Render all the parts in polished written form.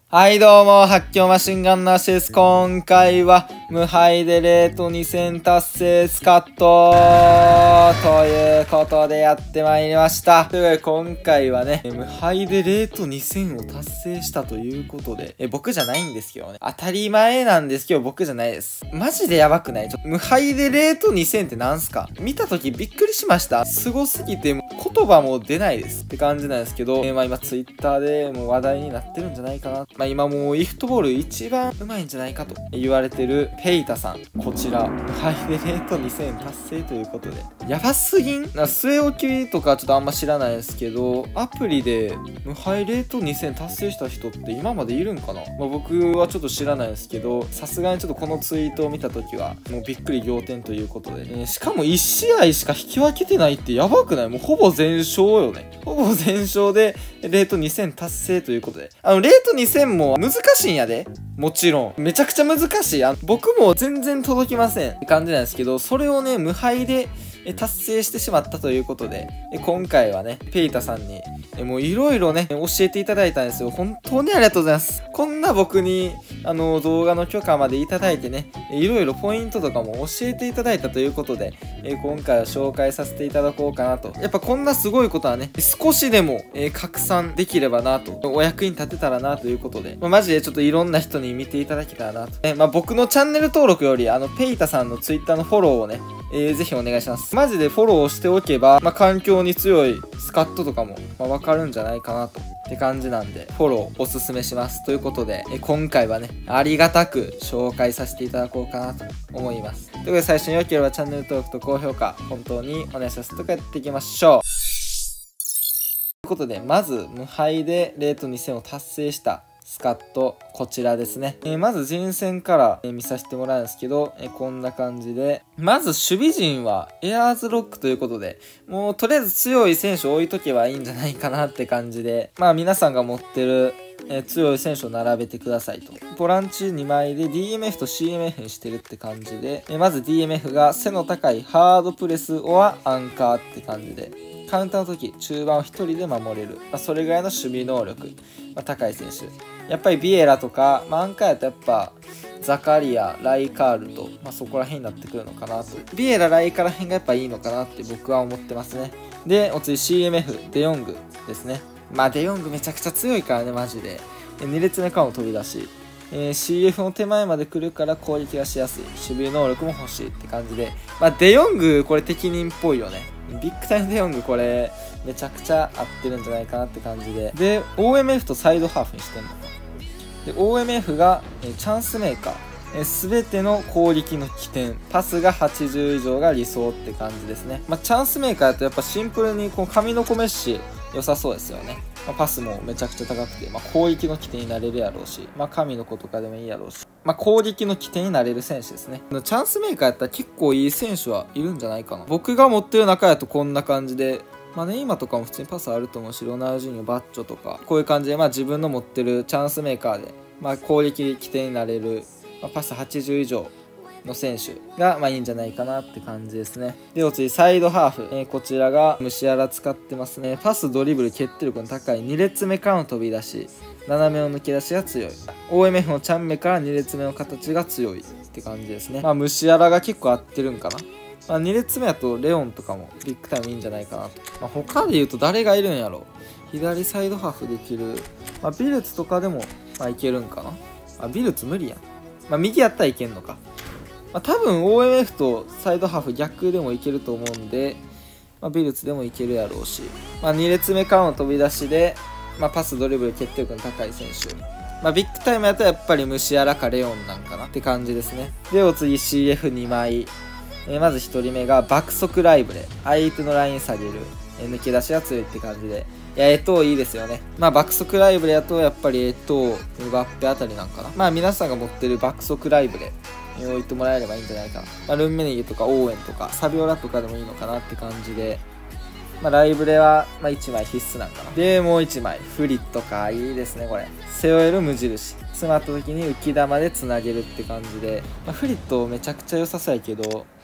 はいどうも、発狂マシンガンナーシです。今回は、無敗でレート2戦達成スカットということでやってまいりました。ということで今回はね、無敗でレート2戦を達成したということで、僕じゃないんですけどね。当たり前なんですけど、僕じゃないです。マジでやばくない？無敗でレート2戦ってなんすか？見たときびっくりしました。すごすぎて、言葉も出ないですって感じなんですけど、今ツイッターでもう話題になってるんじゃないかな。今もうイフトボール一番上手いんじゃないかと言われてるペイタさん。こちら、無敗でレート2000達成ということで。やばすぎん？据え置きとかちょっとあんま知らないですけど、アプリで無敗レート2000達成した人って今までいるんかな？僕はちょっと知らないですけど、さすがにちょっとこのツイートを見たときは、もうびっくり仰天ということで、しかも1試合しか引き分けてないってやばくない？もうほぼ全勝よね。ほぼ全勝で、レート2000達成ということで。レート2000も難しいんやで。もちろん。めちゃくちゃ難しい。僕も全然届きませんって感じなんですけど、それをね、無敗で達成してしまったということで、今回はね、ペイタさんに、もういろいろね、教えていただいたんですよ。本当にありがとうございます。こんな僕に、動画の許可までいただいてね、いろいろポイントとかも教えていただいたということで、今回は紹介させていただこうかなと。やっぱこんなすごいことはね、少しでも、拡散できればなと、お役に立てたらなということで、マジでちょっといろんな人に見ていただけたらなと。僕のチャンネル登録より、ペイタさんのツイッターのフォローをね、ぜひお願いします。マジでフォローしておけば、環境に強いスカットとかも、わかるんじゃないかなと。って感じなんで、フォローおすすめします。ということで、今回はね、ありがたく紹介させていただこうかなと思います。ということで、最初に良ければチャンネル登録と高評価、本当にお願いします。とかやっていきましょう。ということで、まず、無敗でレート2000を達成したスカット、こちらですね。まず人選から、見させてもらうんですけど、こんな感じで。まず守備陣はエアーズロックということで、もうとりあえず強い選手置いとけばいいんじゃないかなって感じで、皆さんが持ってる、強い選手を並べてくださいと。ボランチ2枚で DMF と CMF にしてるって感じで、まず DMF が背の高いハードプレスオアアンカーって感じで、カウンターの時、中盤を1人で守れる。それぐらいの守備能力、高い選手。やっぱりビエラとか、アンカーやとやっぱ、ザカリア、ライカールと、そこら辺になってくるのかなと。ビエラ、ライカーら辺がやっぱいいのかなって僕は思ってますね。で、お次 CMF、デヨングですね。デヨングめちゃくちゃ強いからね、マジで。2列目からも飛び出し。CF の手前まで来るから攻撃がしやすい。守備能力も欲しいって感じで。デヨング、これ適任っぽいよね。ビッグタイムデヨングこれ、めちゃくちゃ合ってるんじゃないかなって感じで。で、OMF とサイドハーフにしてんの。で、OMF が、チャンスメーカー。すべての攻撃の起点。パスが80以上が理想って感じですね。チャンスメーカーだとやっぱシンプルにこう神の子メッシ良さそうですよね。パスもめちゃくちゃ高くて、攻撃の起点になれるやろうし、神の子とかでもいいやろうし、攻撃の起点になれる選手ですね。チャンスメーカーやったら結構いい選手はいるんじゃないかな。僕が持ってる中やとこんな感じで、ネイマとかも普通にパスあると思うし、ロナウジーニョ、バッチョとか、こういう感じで、自分の持ってるチャンスメーカーで、攻撃起点になれる、パス80以上の選手が、いいんじゃないかなって感じですね。で、お次、サイドハーフ。こちらが、ムシアラ使ってますね。パス、ドリブル、決定力の高い2列目からの飛び出し、斜めの抜け出しが強い。OMF のチャンメから2列目の形が強いって感じですね。ムシアラが結構合ってるんかな。2列目だとレオンとかもビッグタイムいいんじゃないかなと。他で言うと誰がいるんやろ。左サイドハーフできる。ビルツとかでも、いけるんかな。ビルツ無理やん。右やったらいけんのか。多分 OMF とサイドハーフ逆でもいけると思うんで、ビルツでもいけるやろうし、2列目からの飛び出しで、パスドリブル決定力の高い選手。ビッグタイムやったらやっぱりムシアラかレオンなんかなって感じですね。で、お次 CF2 枚。まず1人目が爆速ライブで、相手のライン下げる、抜け出しが強いって感じで、いいですよね。爆速ライブレやと、やっぱりムバッペあたりなんかな。皆さんが持ってる爆速ライブレ、置いてもらえればいいんじゃないかな。ルンメネギとかオーエンとか、サビオラとかでもいいのかなって感じで、ライブレは、1枚必須なんかな。で、もう1枚、フリットか。いいですね、これ。背負える無印。詰まった時に浮き玉で繋げるって感じで、フリットめちゃくちゃ良さそうやけど、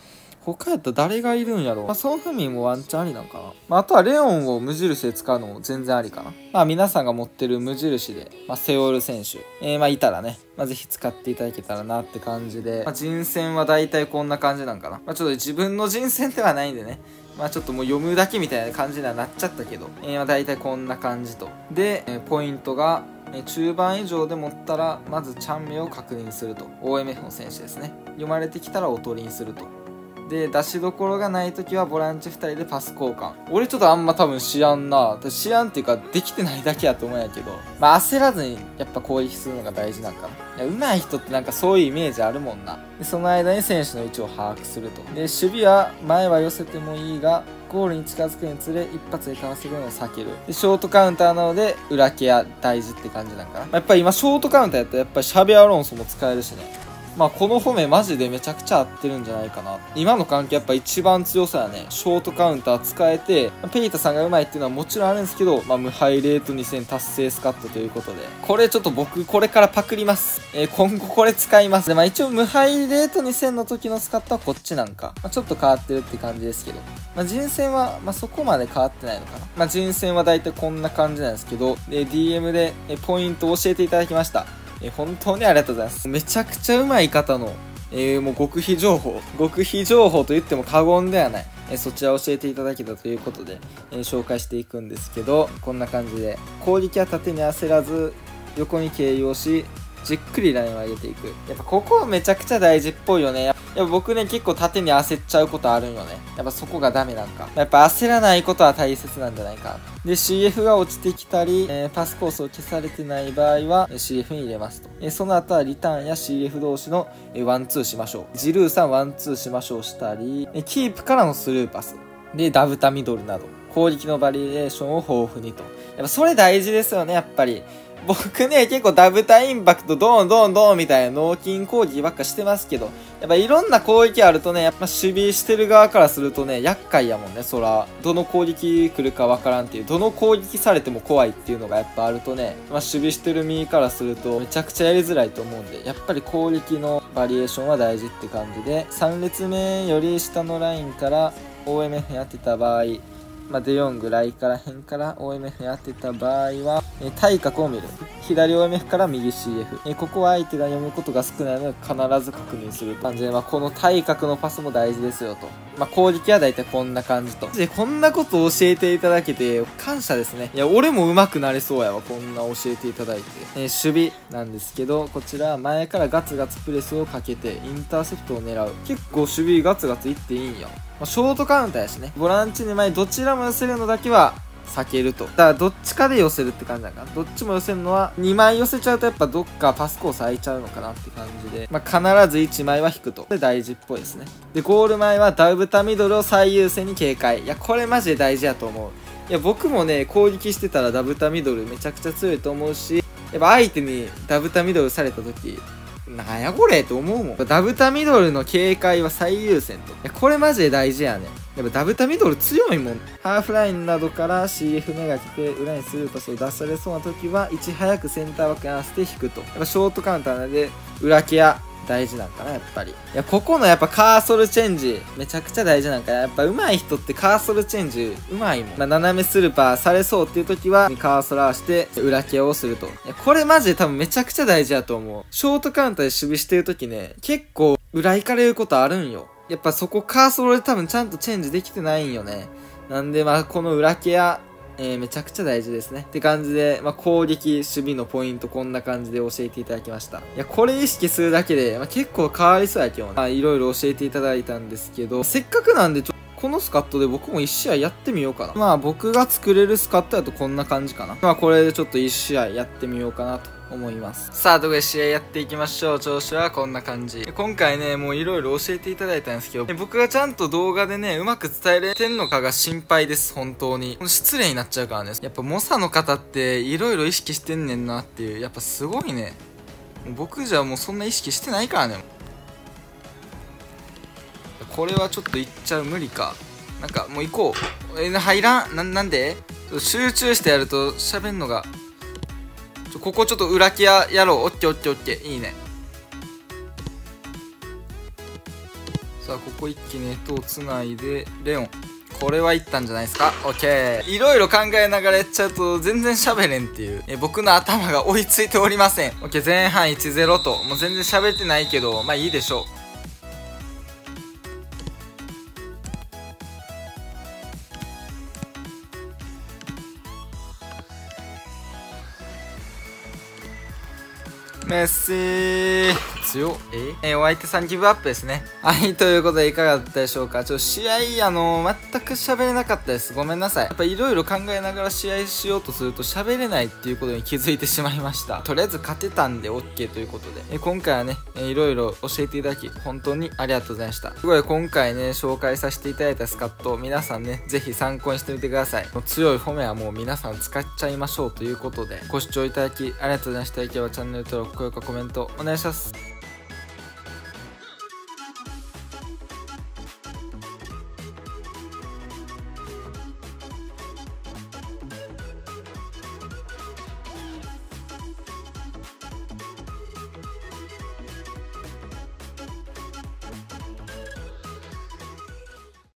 他やったら誰がいるんやろ。まあ、ソン・フンミンもワンチャンありなんかな。まあ、あとはレオンを無印で使うのも全然ありかな。まあ、皆さんが持ってる無印で、まあ、セオル選手、まあ、いたらね、まあ、ぜひ使っていただけたらなって感じで、まあ、人選は大体こんな感じなんかな。まあ、ちょっと自分の人選ではないんでね、まあちょっともう読むだけみたいな感じにはなっちゃったけど、まあ大体こんな感じと。で、ポイントが、中盤以上で持ったら、まずチャンメを確認すると。OMF の選手ですね。読まれてきたらおとりにすると。で、出しどころがないときはボランチ2人でパス交換。俺ちょっとあんま多分知らんな。知らんっていうか、できてないだけやと思うんやけど。まあ焦らずにやっぱ攻撃するのが大事なんかな。いや、上手い人ってなんかそういうイメージあるもんな。で、その間に選手の位置を把握すると。で、守備は前は寄せてもいいが、ゴールに近づくにつれ一発でかわせるのを避ける。で、ショートカウンターなので裏ケア大事って感じなんかな。やっぱり今ショートカウンターやったらやっぱりシャビアロンソも使えるしね。まあこの褒めマジでめちゃくちゃ合ってるんじゃないかな。今の関係やっぱ一番強さはね、ショートカウンター使えて、ペイタさんが上手いっていうのはもちろんあるんですけど、まあ無敗レート2戦達成スカットということで、これちょっと僕これからパクります。今後これ使います。で、まあ一応無敗レート2戦の時のスカットはこっちなんか、まあ、ちょっと変わってるって感じですけど、まあ人選はまあそこまで変わってないのかな。まあ人選はだいたいこんな感じなんですけど、で、DM でポイントを教えていただきました。本当にありがとうございます。めちゃくちゃ上手い方の、もう極秘情報と言っても過言ではない。そちらを教えていただけたということで、紹介していくんですけど、こんな感じで、攻撃は縦に焦らず、横に経由をし、じっくりラインを上げていく。やっぱここめちゃくちゃ大事っぽいよね。やっぱ僕ね、結構縦に焦っちゃうことあるんよね。やっぱそこがダメなんか。やっぱ焦らないことは大切なんじゃないか。で、CF が落ちてきたり、パスコースを消されてない場合は、CF に入れますと。その後はリターンや CF 同士の、ワンツーしましょう。ジルーさんワンツーしましょうしたり、キープからのスルーパス。で、ダブタミドルなど、攻撃のバリエーションを豊富にと。やっぱそれ大事ですよね、やっぱり。僕ね、結構ダブタインパクトドーンみたいな脳筋攻撃ばっかしてますけど、やっぱいろんな攻撃あるとね、やっぱ守備してる側からするとね、厄介やもんね、そら。どの攻撃来るかわからんっていう、どの攻撃されても怖いっていうのがやっぱあるとね、まあ守備してる身からするとめちゃくちゃやりづらいと思うんで、やっぱり攻撃のバリエーションは大事って感じで、3列目より下のラインから OMF に当てた場合、まあ、デヨングライから辺から OMF に当てた場合は、対角を見る。左 OMF から右 CF。ここは相手が読むことが少ないので必ず確認する感じで、まあ、この対角のパスも大事ですよと。まあ、攻撃はだいたいこんな感じと。で、こんなことを教えていただけて感謝ですね。いや、俺も上手くなれそうやわ。こんな教えていただいて。守備なんですけど、こちら前からガツガツプレスをかけてインターセプトを狙う。結構守備ガツガツいっていいんや。ショートカウンターやしね。ボランチ2枚どちらも寄せるのだけは避けると。だからどっちかで寄せるって感じだから。どっちも寄せるのは2枚寄せちゃうとやっぱどっかパスコース空いちゃうのかなって感じで。まあ、必ず1枚は引くと。で、大事っぽいですね。で、ゴール前はダブタミドルを最優先に警戒。いや、これマジで大事やと思う。いや、僕もね、攻撃してたらダブタミドルめちゃくちゃ強いと思うし、やっぱ相手にダブタミドルされた時、なんやこれって思うもん。ダブタミドルの警戒は最優先と。いや、これマジで大事やね。やっぱダブタミドル強いもん。ハーフラインなどから CF めがけて裏にスルーパスを出されそうな時はいち早くセンターバックに合わせて引くと。やっぱショートカウンターなので裏ケア大事なんかな、やっぱり。いや、ここのやっぱカーソルチェンジめちゃくちゃ大事なんかな。やっぱ上手い人ってカーソルチェンジ上手いもん。まあ、斜めスルーパーされそうっていう時はカーソル合わせて裏ケアをすると。いや、これマジで多分めちゃくちゃ大事やと思う。ショートカウンターで守備してる時ね、結構裏行かれることあるんよ。やっぱそこカーソルで多分ちゃんとチェンジできてないんよね。なんでまあこの裏ケア、めちゃくちゃ大事ですね。って感じで、まあ、攻撃、守備のポイントこんな感じで教えていただきました。いや、これ意識するだけで、まあ、結構変わりそうや今日。まあ、いろいろ教えていただいたんですけど、せっかくなんでこのスカットで僕も1試合やってみようかな。まあ僕が作れるスカットだとこんな感じかな。まあこれでちょっと1試合やってみようかなと思います。さあ、ということで試合やっていきましょう。調子はこんな感じ。今回ね、もういろいろ教えていただいたんですけど、僕がちゃんと動画でね、うまく伝えれてんのかが心配です、本当に。失礼になっちゃうからね。やっぱ猛者の方っていろいろ意識してんねんなっていう、やっぱすごいね。僕じゃもうそんな意識してないからね。これはちょっといっちゃう、無理か。なんかもう行こう。入らんなんで集中してやると喋んのが。ここちょっと裏ケアやろう。オッケーオッケーオッケー。いいね。 さあここ一気にとつないでレオン、これはいったんじゃないですか。オッケー。いろいろ考えながらやっちゃうと全然喋れんっていう。僕の頭が追いついておりません。オッケー、前半 1-0 と、もう全然喋ってないけど、まあいいでしょう。メッシー強っ。お相手さんギブアップですね。はい、ということでいかがだったでしょうか。試合全く喋れなかったです。ごめんなさい。やっぱいろいろ考えながら試合しようとすると喋れないっていうことに気づいてしまいました。とりあえず勝てたんで OK ということで、今回はね、いろいろ教えていただき本当にありがとうございました。すごい今回ね、紹介させていただいたスカット、皆さんね、ぜひ参考にしてみてください。強い褒めはもう皆さん使っちゃいましょうということで、ご視聴いただきありがとうございました。いければチャンネル登録、高評価、コメントお願いします。